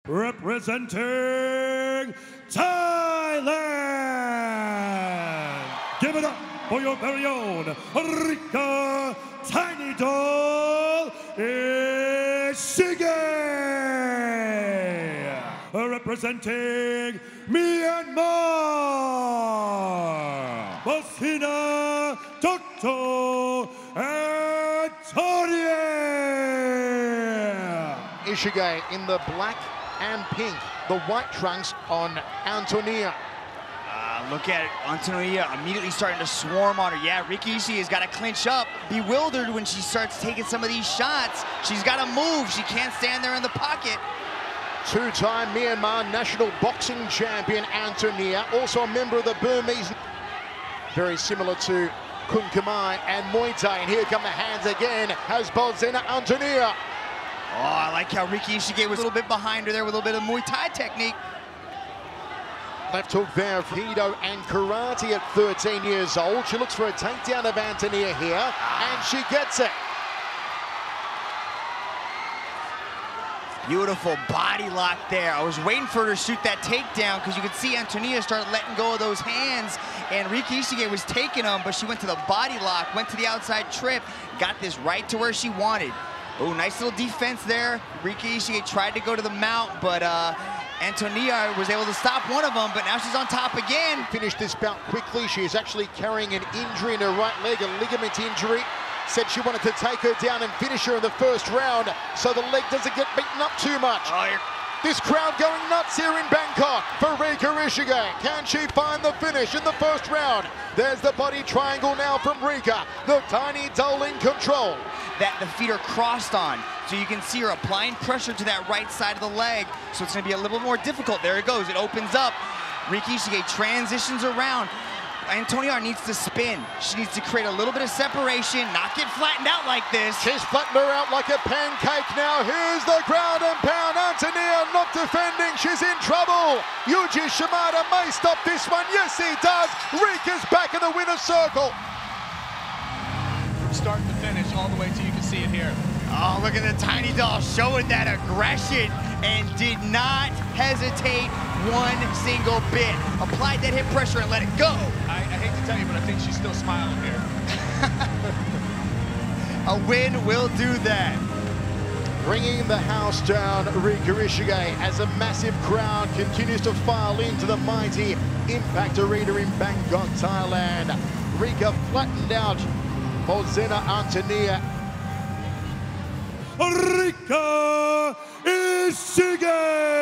representing Thailand. Give it up for your very own Rika Tiny Doll Ishige. Representing Mynamar, Bozhena Antoniyar. Ishige in the black and pink, the white trunks on Antoniyar. Look at it, Antoniyar immediately starting to swarm on her. Yeah, Rika Ishige has got to clinch up, bewildered when she starts taking some of these shots. She's got to move, she can't stand there in the pocket. Two-time Myanmar national boxing champion Antoniyar, also a member of the Burmese. Very similar to Kun Khmer and Muay Thai. And here come the hands again, has Bozhena Antoniyar. Oh, I like how Rika Ishige was a little bit behind her there with a little bit of Muay Thai technique. Left hook there, Judo and karate at 13 years old. She looks for a takedown of Antoniyar here, and she gets it. Beautiful body lock there. I was waiting for her to shoot that takedown because you could see Antoniyar start letting go of those hands, and Rika Ishige was taking them, but she went to the body lock, went to the outside trip, got this right to where she wanted. Oh, nice little defense there. Rika Ishige tried to go to the mount, but Antoniyar was able to stop one of them, but now she's on top again. Finished this bout quickly. She is actually carrying an injury in her right leg, a ligament injury. Said she wanted to take her down and finish her in the first round so the leg doesn't get beaten up too much. This crowd going nuts here in Bangkok for Rika Ishige. Can she find the finish in the first round? There's the body triangle now from Rika. The tiny doll in control. That the feet are crossed on, so you can see her applying pressure to that right side of the leg, so it's going to be a little more difficult. There it goes, it opens up. Rika Ishige transitions around. Antoniyar needs to spin. She needs to create a little bit of separation, not get flattened out like this. She's flattened her out like a pancake now. Here's the ground and pound. Antoniyar not defending. She's in trouble. Yuji Shimada may stop this one. Yes, he does. Rika's back in the winner's circle. From start to finish, all the way till you can see it here. Oh, look at the tiny doll showing that aggression and did not hesitate one single bit. Applied that hip pressure and let it go. I hate to tell you, but I think she's still smiling here. A win will do that. Bringing the house down, Rika Ishige, as a massive crowd continues to file into the mighty Impact Arena in Bangkok, Thailand. Rika flattened out Bozhena Antoniyar. Rika Ishige.